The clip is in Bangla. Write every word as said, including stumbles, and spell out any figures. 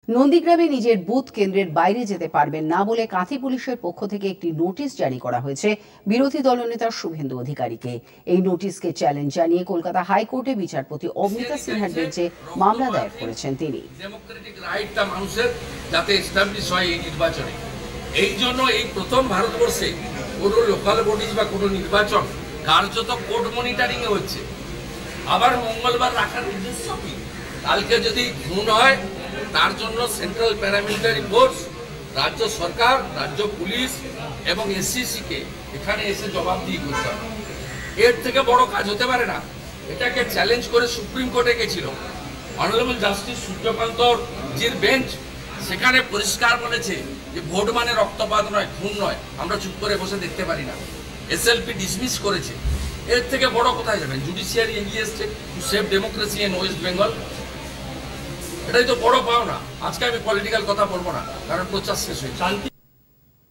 নন্দীগ্রামে নিজের বুথ কেন্দ্রের বাইরে যেতে পারবেন না বলে কাঁথি পুলিশের পক্ষ থেকে একটি নোটিশ জারি করা হয়েছে বিরোধী দলনেতা শুভেন্দু অধিকারীকে। এই নোটিশকে চ্যালেঞ্জ জানিয়ে কলকাতা হাইকোর্টে বিচারপতি অমৃতা সিনহার বেঞ্চে মামলা দায়ের করেছেন তিনি। ডেমোক্রেটিক রাইটটা মানুষের যাতে এস্টাবলিশ হয় এই নির্বাচনে, এই জন্য এই প্রথম ভারতবর্ষে কোনো লোকাল বডিজ বা কোনো নির্বাচন কার্যত কোর্ট মনিটরিং এ হচ্ছে। আবার মঙ্গলবার রাখার উদ্দেশ্য কি? কালকে যদি খুন হয় তার জন্য সেন্ট্রাল প্যারামিলিটারি ফোর্স, রাজ্য সরকার, রাজ্য পুলিশ এবং এসসিসি কে এখানে এসে জবাবদিহি করতে হবে। এর থেকে বড় কাজ হতে পারে না। এটাকে চ্যালেঞ্জ করে সুপ্রিম কোর্টে গেছিল অনারেবল জাস্টিস সূর্যকান্ত জির বেঞ্চ, সেখানে পরিষ্কার বলেছে যে ভোট মানে রক্তপাত নয়, খুন নয়। আমরা চুপ করে বসে দেখতে পারি না। এসএলপি ডিসমিস করেছে। এর থেকে বড় কোথায় যাবেন? জুডিশিয়ারি এগিয়ে এসছে to save democracy in West Bengal. এটাই তো বড় পাওনা। আজকে আমি পলিটিক্যাল কথা বলবো না, কারণ প্রচার শেষ হয়েছে।